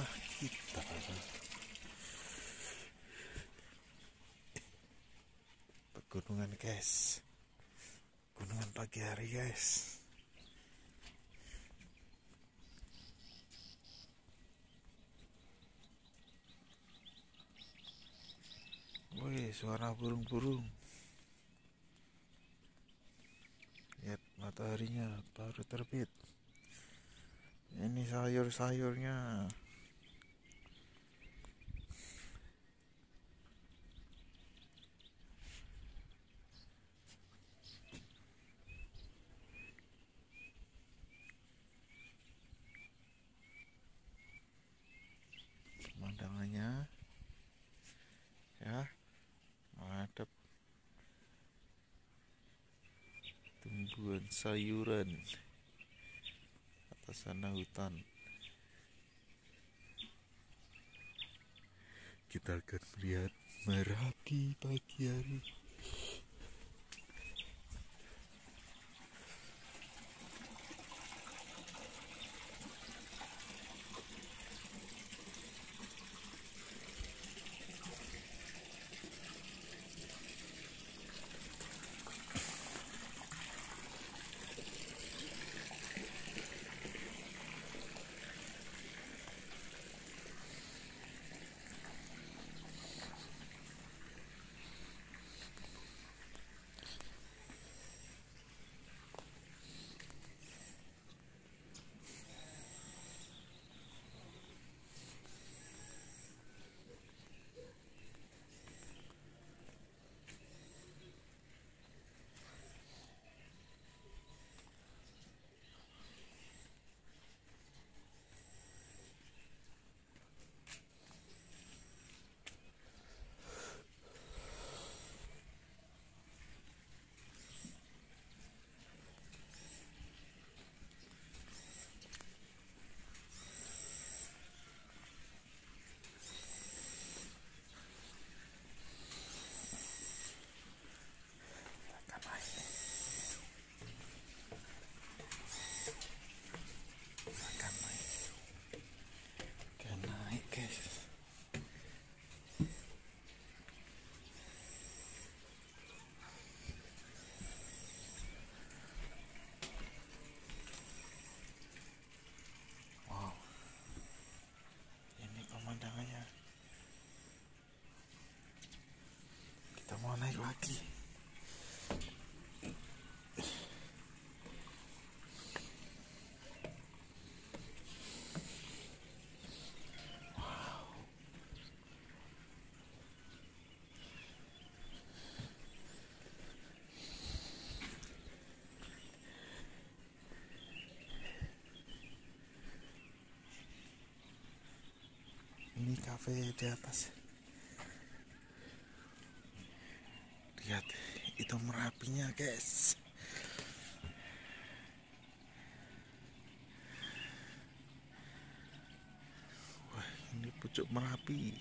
rumah kita. Pegunungan guys, gunungan pagi hari guys. Wih, suara burung-burung. Lihat mataharinya baru terbit. Ini sayur-sayurnya. Pemandangannya ya, ada tumbuhan sayuran, atas sana hutan. Kita akan melihat Merapi pagi hari. Kita mau naik lagi. Ini kafe di atas. Lihat, itu Merapinya guys. Wah, ini pucuk Merapi.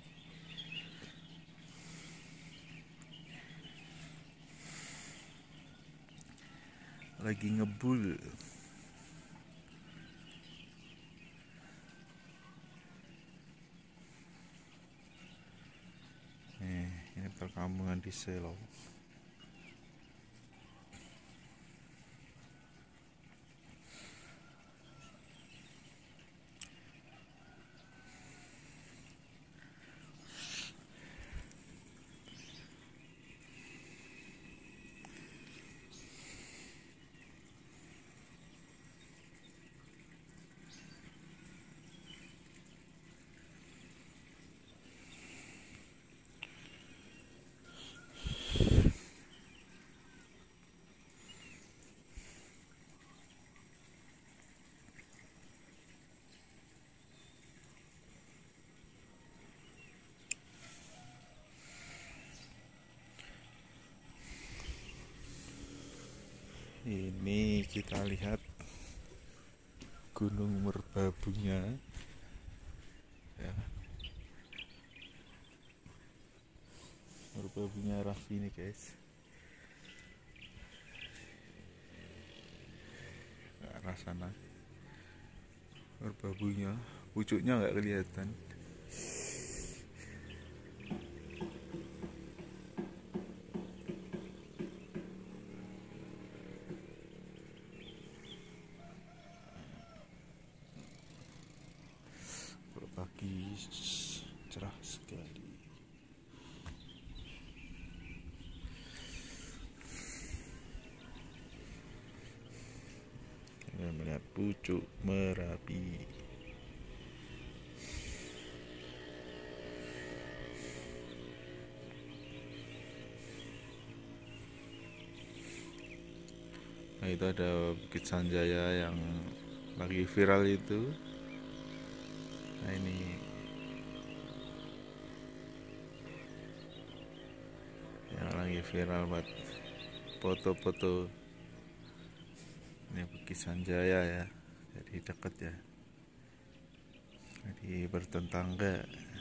Lagi ngebul. Ini perkampungan di Selo. Ini kita lihat Gunung Merbabunya ya. Merbabunya Raffi ini guys, ke arah sana Merbabunya pucuknya nggak kelihatan. Kalau pagi cerah sekali. Kita melihat pucuk Merapi. Nah, itu ada Bukit Sanjaya yang lagi viral itu. Nah, ini yang lagi viral buat foto-foto. Ini Bukit Sanjaya ya, jadi dekat ya, jadi bertetangga.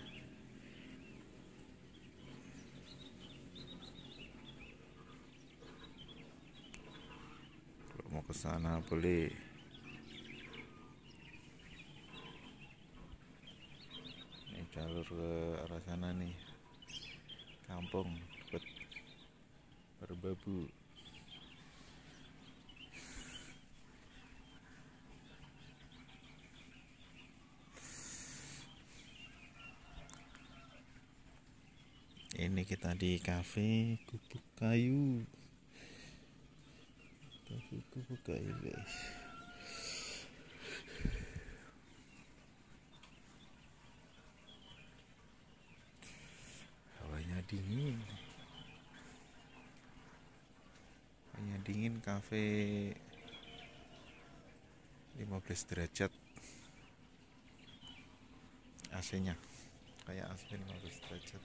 Kalau mau ke sana boleh. Ini jalur ke arah sana nih, kampung dekat Merbabu. Ini kita di kafe Gubuk Kayu. Kafe Gubuk Kayu, guys. Hawanya dingin. Hawanya dingin, kafe 15 derajat. AC-nya kayak AC 15 derajat.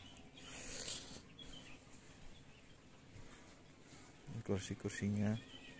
Kursi-kursinya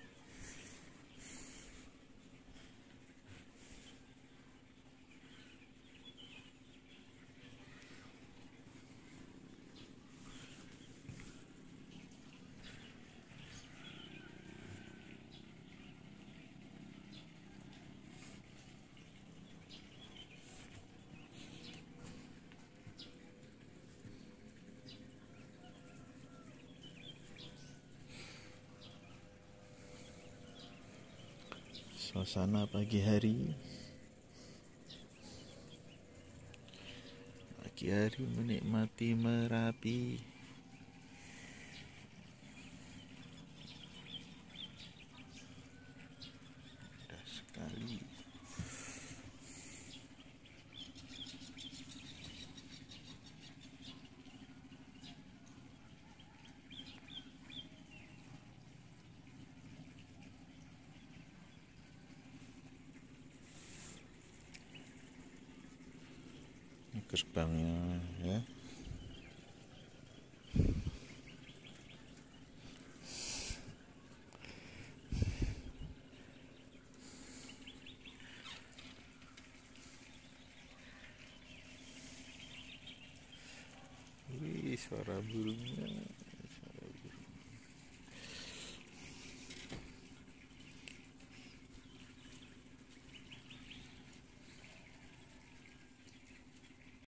suasana pagi hari. Pagi hari menikmati Merapi. Indah sekali. Ini gerbangnya ya. Wih, suara burungnya.